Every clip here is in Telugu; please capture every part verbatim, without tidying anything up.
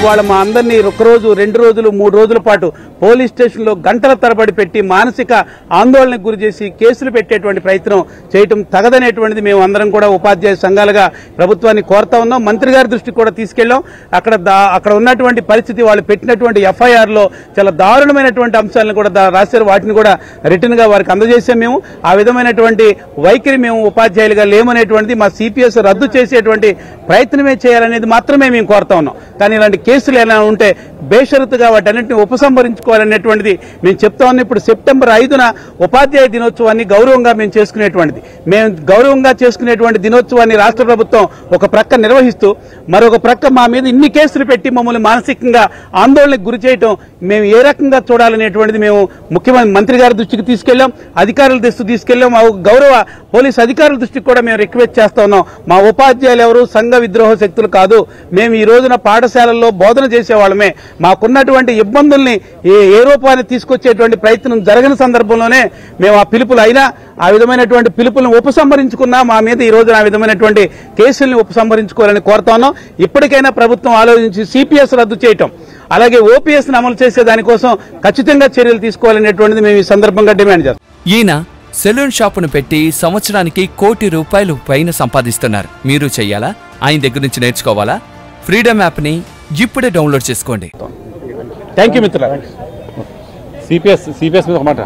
ఇవాళ మా అందరినీ ఒక రోజు రెండు రోజులు మూడు రోజుల పాటు పోలీస్ స్టేషన్లో గంటల తరబడి పెట్టి మానసిక ఆందోళనకు గురి చేసి కేసులు పెట్టేటువంటి ప్రయత్నం చేయటం తగదనేటువంటిది మేము అందరం కూడా ఉపాధ్యాయ సంఘాలుగా ప్రభుత్వాన్ని కోరుతా ఉన్నాం. మంత్రి గారి దృష్టికి కూడా తీసుకెళ్ళాం. అక్కడ అక్కడ ఉన్నటువంటి పరిస్థితి, వాళ్ళు పెట్టినటువంటి ఎఫ్ఐఆర్లో చాలా దారుణమైనటువంటి అంశాలను కూడా రాశారు. వాటిని కూడా రిటర్న్ గా వారికి అందజేసాం. మేము ఆ విధమైనటువంటి వైఖరి మేము ఉపాధ్యాయులుగా లేమనేటువంటిది, మా సిపిఎస్ రద్దు చేసేటువంటి ప్రయత్నమే చేయాలనేది మాత్రమే మేము కోరుతా ఉన్నాం. కానీ ఇలాంటి కేసులు ఎలా ఉంటే బేషరతుగా వాటన్నింటినీ ఉపసంహరించుకోవాలనేటువంటిది మేము చెప్తా ఉన్నాం. ఇప్పుడు సెప్టెంబర్ ఐదున ఉపాధ్యాయ దినోత్సవాన్ని గౌరవంగా మేము చేసుకునేటువంటిది, మేము గౌరవంగా చేసుకునేటువంటి దినోత్సవాన్ని రాష్ట్ర ప్రభుత్వం ఒక ప్రక్క నిర్వహిస్తూ మరొక ప్రక్క మా మీద ఇన్ని కేసులు పెట్టి మమ్మల్ని మానసికంగా ఆందోళనకు గురి చేయటం మేము ఏ రకంగా చూడాలనేటువంటిది మేము ముఖ్యమంత్రి మంత్రి గారి దృష్టికి తీసుకెళ్లాం, అధికారుల దృష్టికి తీసుకెళ్లాం. మా గౌరవ పోలీసు అధికారుల దృష్టికి కూడా మేము రిక్వెస్ట్ చేస్తా ఉన్నాం. మా ఉపాధ్యాయులు ఎవరు సంఘ విద్రోహ శక్తులు కాదు. మేము ఈ రోజున పాఠశాలల్లో బోధన చేసేవాళ్ళమే. మాకున్నటువంటి ఇబ్బందుల్ని ఏ ఏ రూపాన్ని తీసుకొచ్చేటువంటి ప్రయత్నం జరగని సందర్భంలోనే మేము ఆ పిలుపులు అయినా ఆ విధమైనటువంటి పిలుపులను ఉపసంహరించుకున్నా మా మీద ఈ రోజున ఆ విధమైనటువంటి కేసుల్ని ఉపసంహరించుకోవాలని కోరుతా ఉన్నాం. ఇప్పటికైనా ప్రభుత్వం ఆలోచించి సిపిఎస్ రద్దు చేయటం, అలాగే ఓపీఎస్ ను అమలు చేసే దానికోసం ఖచ్చితంగా చర్యలు తీసుకోవాలనేటువంటిది మేము ఈ సందర్భంగా డిమాండ్ చేస్తాం. ఈయన సెలూన్ షాపును పెట్టి సంవత్సరానికి కోటి రూపాయలు పైన సంపాదిస్తున్నారు. మీరు చెయ్యాలా? ఆయన దగ్గర నుంచి నేర్చుకోవాలా? ఫ్రీడమ్ యాప్ని ఇప్పుడే డౌన్లోడ్ చేసుకోండి. థ్యాంక్ యూ మిత్రులారా. సిపిఎస్ సిపిఎస్ మీద ఒక మాట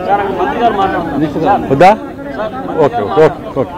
వద్దా? Okay okay okay.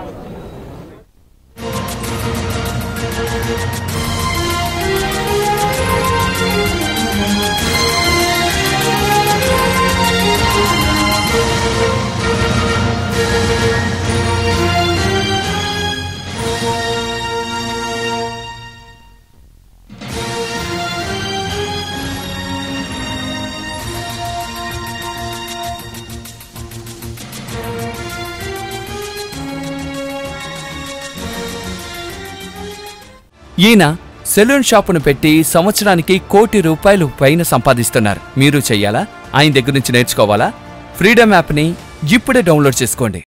ఈయన సెలూన్ షాపును పెట్టి సంవత్సరానికి కోటి రూపాయలు పైన సంపాదిస్తున్నారు. మీరు చెయ్యాలా? ఆయన దగ్గర నుంచి నేర్చుకోవాలా? ఫ్రీడమ్ యాప్ని ఇప్పుడే డౌన్లోడ్ చేసుకోండి.